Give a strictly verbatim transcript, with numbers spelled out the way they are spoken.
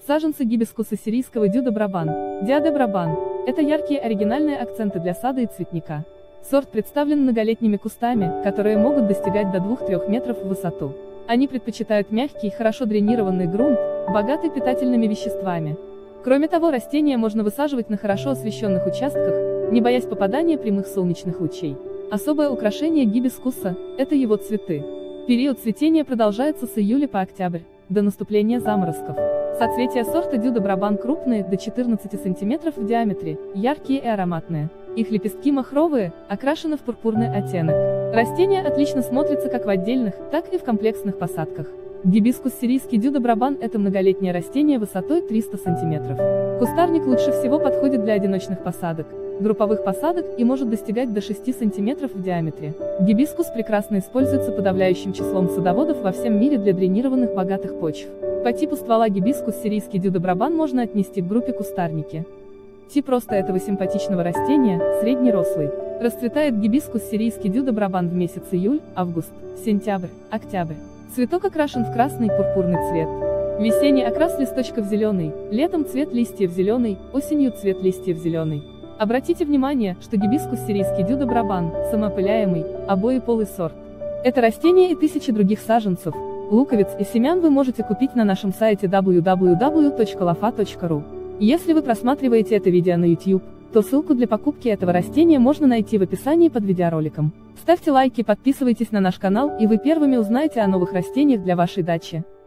Саженцы гибискуса сирийского дюда Брабан, Диаде Брабан – это яркие оригинальные акценты для сада и цветника. Сорт представлен многолетними кустами, которые могут достигать до двух-трёх метров в высоту. Они предпочитают мягкий, хорошо дренированный грунт, богатый питательными веществами. Кроме того, растения можно высаживать на хорошо освещенных участках, не боясь попадания прямых солнечных лучей. Особое украшение гибискуса – это его цветы. Период цветения продолжается с июля по октябрь, до наступления заморозков. Соцветия сорта дюда Брабан крупные, до четырнадцати сантиметров в диаметре, яркие и ароматные. Их лепестки махровые, окрашены в пурпурный оттенок. Растение отлично смотрится как в отдельных, так и в комплексных посадках. Гибискус сирийский дюда Брабан – это многолетнее растение высотой триста сантиметров. Кустарник лучше всего подходит для одиночных посадок, групповых посадок и может достигать до шести сантиметров в диаметре. Гибискус прекрасно используется подавляющим числом садоводов во всем мире для дренированных богатых почв. По типу ствола гибискус сирийский дюда Брабан можно отнести к группе кустарники. Тип роста этого симпатичного растения – среднерослый. Расцветает гибискус сирийский дюда Брабан в месяц июль, август, сентябрь, октябрь. Цветок окрашен в красный пурпурный цвет. Весенний окрас листочков зеленый, летом цвет листьев зеленый, осенью цвет листьев зеленый. Обратите внимание, что гибискус сирийский дюда Брабан – самоопыляемый, обоеполый сорт. Это растение и тысячи других саженцев, луковиц и семян вы можете купить на нашем сайте дабл ю дабл ю дабл ю точка лофа точка ру. Если вы просматриваете это видео на YouTube, то ссылку для покупки этого растения можно найти в описании под видеороликом. Ставьте лайки, подписывайтесь на наш канал, и вы первыми узнаете о новых растениях для вашей дачи.